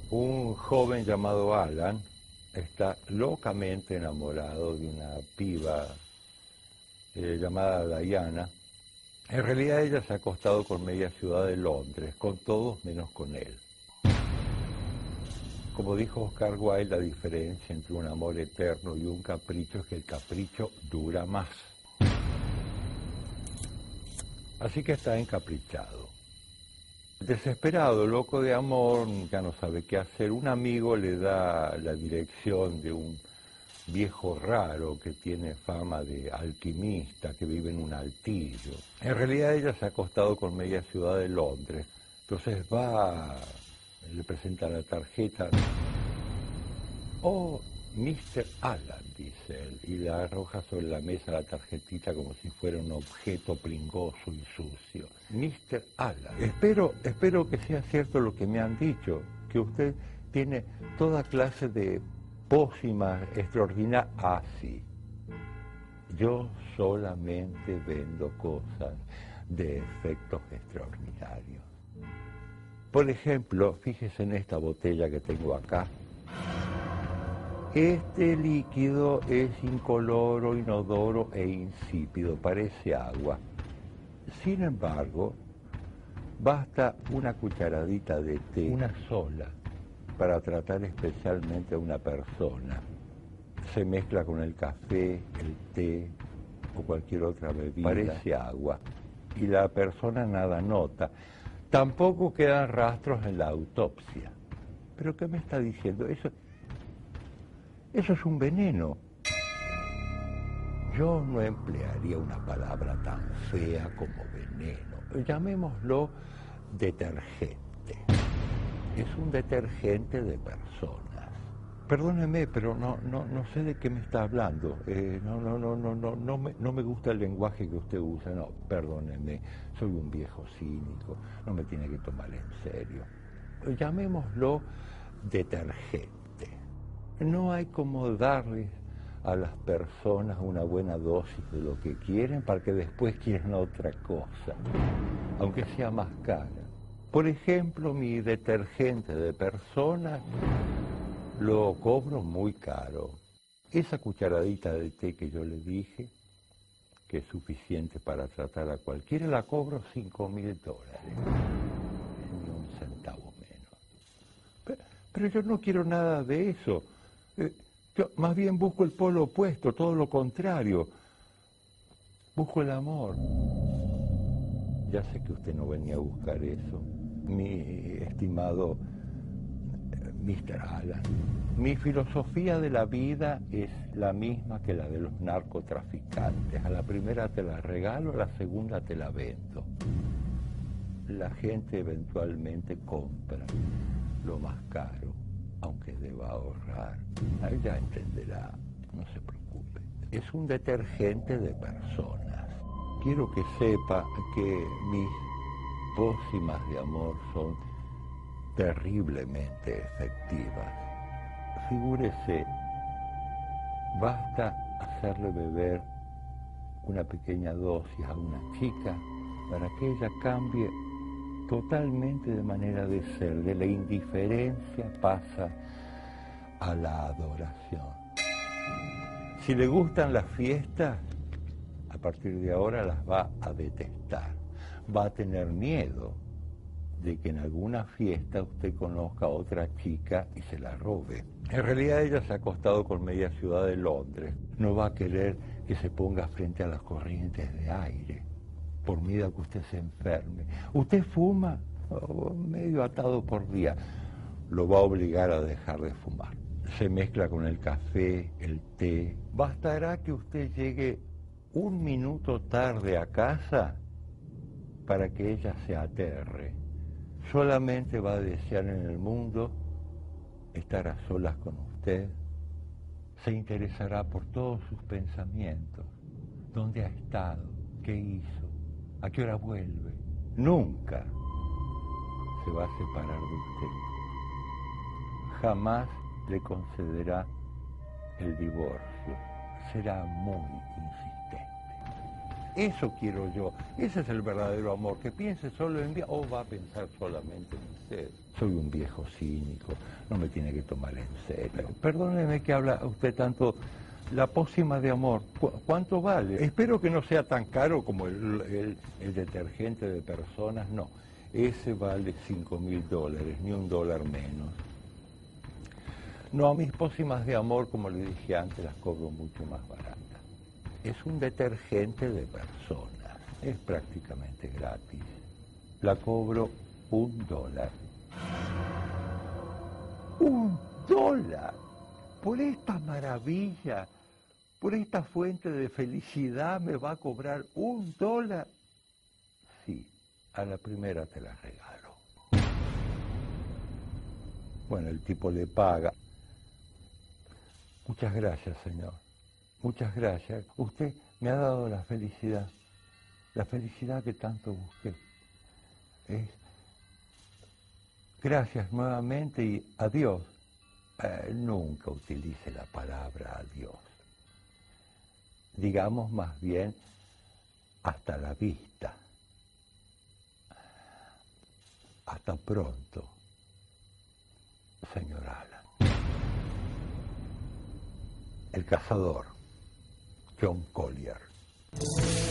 Un joven llamado Alan está locamente enamorado de una piba llamada Diana. En realidad ella se ha acostado con media ciudad de Londres, con todos menos con él. Como dijo Oscar Wilde, la diferencia entre un amor eterno y un capricho es que el capricho dura más. Así que está encaprichado. Desesperado, loco de amor, ya no sabe qué hacer. Un amigo le da la dirección de un viejo raro que tiene fama de alquimista, que vive en un altillo. En realidad ella se ha acostado con media ciudad de Londres. Entonces va, le presenta la tarjeta. Oh, Mr. Alan, dice él, y le arroja sobre la mesa la tarjetita como si fuera un objeto pringoso y sucio. Mr. Alan, espero que sea cierto lo que me han dicho, que usted tiene toda clase de pócimas extraordinarias. Ah, sí, yo solamente vendo cosas de efectos extraordinarios. Por ejemplo, fíjese en esta botella que tengo acá. Este líquido es incoloro, inodoro e insípido, parece agua. Sin embargo, basta una cucharadita de té, una sola, para tratar especialmente a una persona. Se mezcla con el café, el té o cualquier otra bebida. Parece agua y la persona nada nota. Tampoco quedan rastros en la autopsia. ¿Pero qué me está diciendo? Eso es un veneno. Yo no emplearía una palabra tan fea como veneno. Llamémoslo detergente. Es un detergente de personas. Perdóneme, pero no sé de qué me está hablando. No me gusta el lenguaje que usted usa. No, perdóneme, soy un viejo cínico. No me tiene que tomar en serio. Llamémoslo detergente. No hay como darles a las personas una buena dosis de lo que quieren para que después quieran otra cosa, aunque sea más cara. Por ejemplo, mi detergente de personas lo cobro muy caro. Esa cucharadita de té que yo le dije, que es suficiente para tratar a cualquiera, la cobro $5.000. Ni un centavo menos. Pero yo no quiero nada de eso. Yo más bien busco el polo opuesto, todo lo contrario. Busco el amor. Ya sé que usted no venía a buscar eso, mi estimado Mr. Alan. Mi filosofía de la vida es la misma que la de los narcotraficantes. A la primera te la regalo, a la segunda te la vendo. La gente eventualmente compra lo más caro, aunque deba ahorrar. Ahí ya entenderá, no se preocupe. Es un detergente de personas. Quiero que sepa que mis pócimas de amor son terriblemente efectivas. Figúrese, basta hacerle beber una pequeña dosis a una chica para que ella cambie totalmente de manera de ser. De la indiferencia pasa a la adoración. Si le gustan las fiestas, a partir de ahora las va a detestar. Va a tener miedo de que en alguna fiesta usted conozca a otra chica y se la robe. En realidad ella se ha acostado con media ciudad de Londres. No va a querer que se ponga frente a las corrientes de aire, por miedo a que usted se enferme. Usted fuma, medio atado por día. Lo va a obligar a dejar de fumar. Se mezcla con el café, el té. Bastará que usted llegue 1 minuto tarde a casa para que ella se aterre. Solamente va a desear en el mundo estar a solas con usted. Se interesará por todos sus pensamientos. ¿Dónde ha estado? ¿Qué hizo? ¿A qué hora vuelve? Nunca se va a separar de usted. Jamás le concederá el divorcio. Será muy insistente. Eso quiero yo. Ese es el verdadero amor. Que piense solo en mí o va a pensar solamente en mí. Soy un viejo cínico, no me tiene que tomar en serio. Perdóneme que habla usted tanto. La pócima de amor, ¿cuánto vale? Espero que no sea tan caro como el detergente de personas, no. Ese vale $5.000, ni $1 menos. No, a mis pócimas de amor, como le dije antes, las cobro mucho más baratas. Es un detergente de personas, es prácticamente gratis. La cobro $1. $1 por esta maravilla, por esta fuente de felicidad me va a cobrar $1. Sí, a la primera te la regalo. Bueno, el tipo le paga. Muchas gracias, señor. Muchas gracias. Usted me ha dado la felicidad que tanto busqué. Gracias nuevamente y adiós. Nunca utilice la palabra adiós. Digamos más bien hasta la vista. Hasta pronto, señor Alan. El cazador, John Collier.